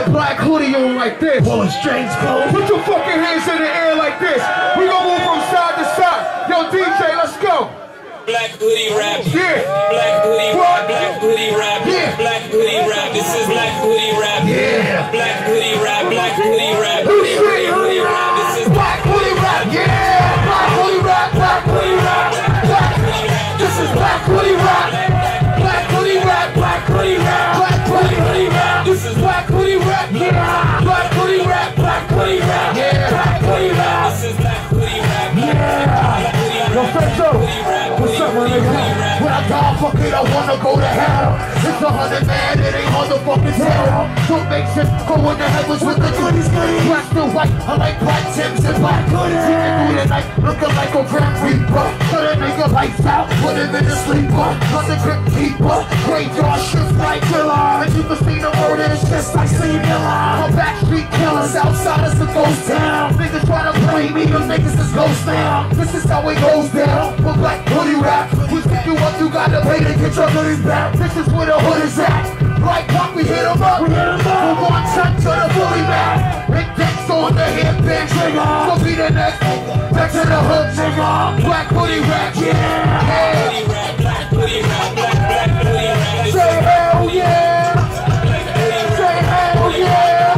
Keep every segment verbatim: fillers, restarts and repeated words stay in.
a black hoodie on like this. Pulling strings close. Put your fucking hands in the air like this. We gonna move from side to side. Yo, D J, let's go. Black hoodie rap. Yeah. Black hoodie rap. Black hoodie rap. Yeah. Black hoodie rap. This is black hoodie rap. Yeah. Black hoodie rap. Black hoodie rap. Hoodie, hoodie, hoodie rap. This is black hoodie rap. Yeah. Black hoodie rap. Black hoodie rap. Black. This is black hoodie rap. Black hoodie rap. Black hoodie rap. Black hoodie rap. This is black hoodie rap. Yeah. Black hoodie rap. Black hoodie rap. Yeah. Black hoodie rap. This is black hoodie rap. Yeah. Yo, Fetcho, what's up, my nigga? When I die, fuck it, I wanna go to hell. It's a hundred man, it ain't motherfucking hell. What makes it go in the heavens with the goodies, goodies? Black to white, I like black Timbs and black hoodies. You can do the night, looking like a Grand Reaper. Cut a nigga lights out, put him in the sleeper. Cut the grip keeper, graveyard shift like killer. And you can see the murder, it's just like seeing Miller. My backstreet killers, outside is a ghost town. Niggas try to play me, them niggas is ghost now. This is how it goes down. With black hoodie rap, we pick you up, you gotta pay to get your hoodies back. This is where the hood is at. Like pop, we hit 'em up. We hit 'em up. From one ton to the fully back. Big decks on the hip and trigger. We'll be the next. Back to the hood, trigger. Black hoodie rap, yeah. Hoodie rap. Black hoodie rap. Black black hoodie rap. Say hell yeah. Say hell yeah.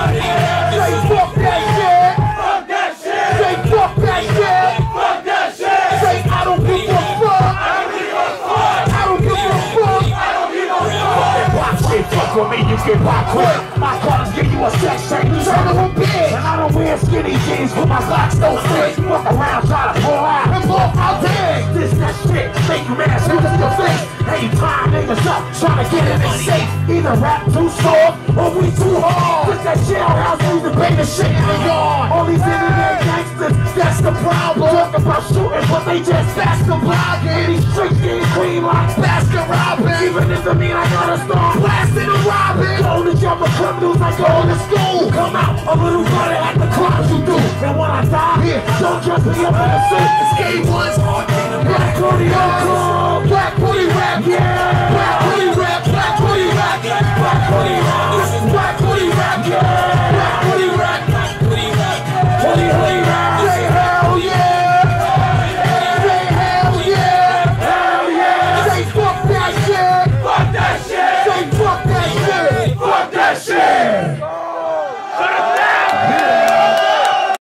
Say fuck that shit. Fuck that shit. Say fuck that shit. Fuck that shit. Say I don't give a fuck. I don't give a fuck. I don't give a fuck. I don't give a fuck. Watch shit, fuck with me, you get pop quick. My cars give you a sex change, you son of a bitch. And I don't wear skinny jeans, but my socks don't fit. Fuck around, try to pull out and blow out there. This, that shit, make you mad, shoot us your face. Hey, time niggas up, trying to get in it safe. Either rap too soft, or we too hard. Put that shit out, house music, bring the shit in the yard. All these internet gangsters, that's the problem. Talk about shooting, but they just fast the blogging. These streets getting clean like Baskin Robbins. Even if it mean I gotta start blasting and robbing. Told the jumper criminals like going to school. Come out a little better at the crimes you do. And when I die, yeah, don't just be up in the suit. It's game one's hard. Black hoodie,